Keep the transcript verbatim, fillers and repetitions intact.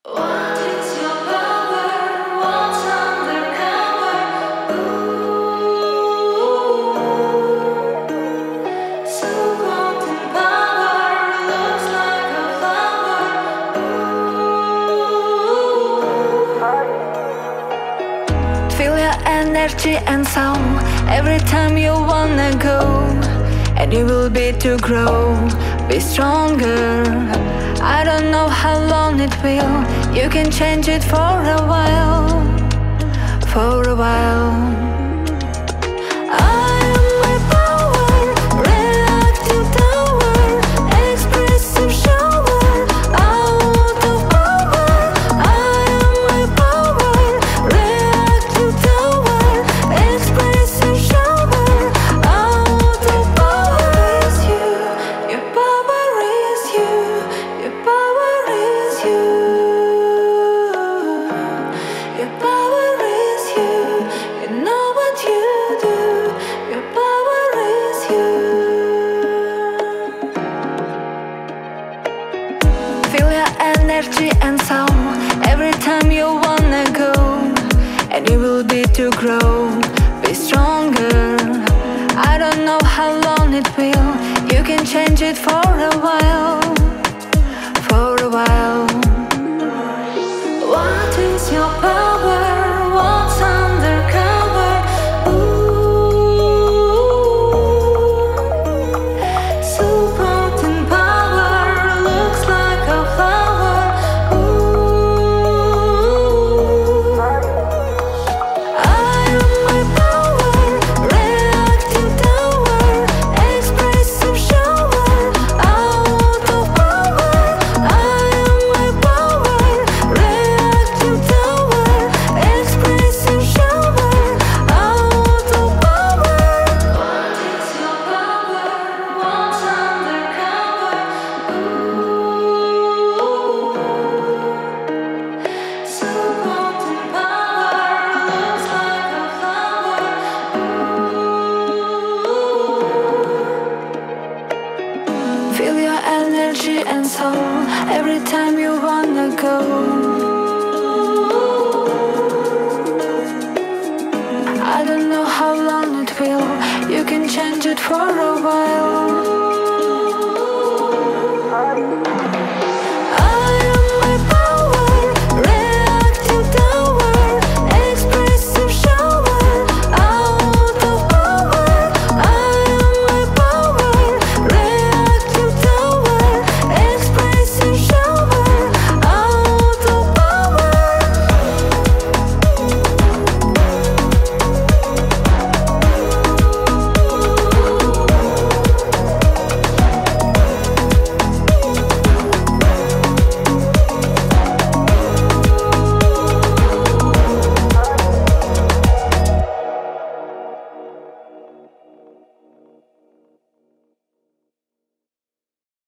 What is your power? What's undercover? Ooh, so golden power looks like a flower. Ooh. Feel your energy and soul every time you wanna go, and you will be to grow, be stronger. I don't know how long it will, you can change it for a while, for a while. I am my power, reactive tower, expressive shower, out of power. I am my power, reactive tower, expressive shower, out of power. Is you, your power is you, your power is you, your power is you, you know what you do, your power is you. Feel your energy and soul every time you wanna go, and you will be to grow, be stronger. I don't know how long it will, you can change it for a while, for a while. What is your power? What's undercover? Ooh, so golden power looks like a flower. Ooh, I am my power, reactive tower, expressive shower, out of power. I am my power, reactive tower, expressive shower, out of power. What is your power? What's undercover? Ooh, so golden power looks like a flower. Ooh. Feel your energy and soul every time you wanna go. I don't know how long it will, you can change it for a while,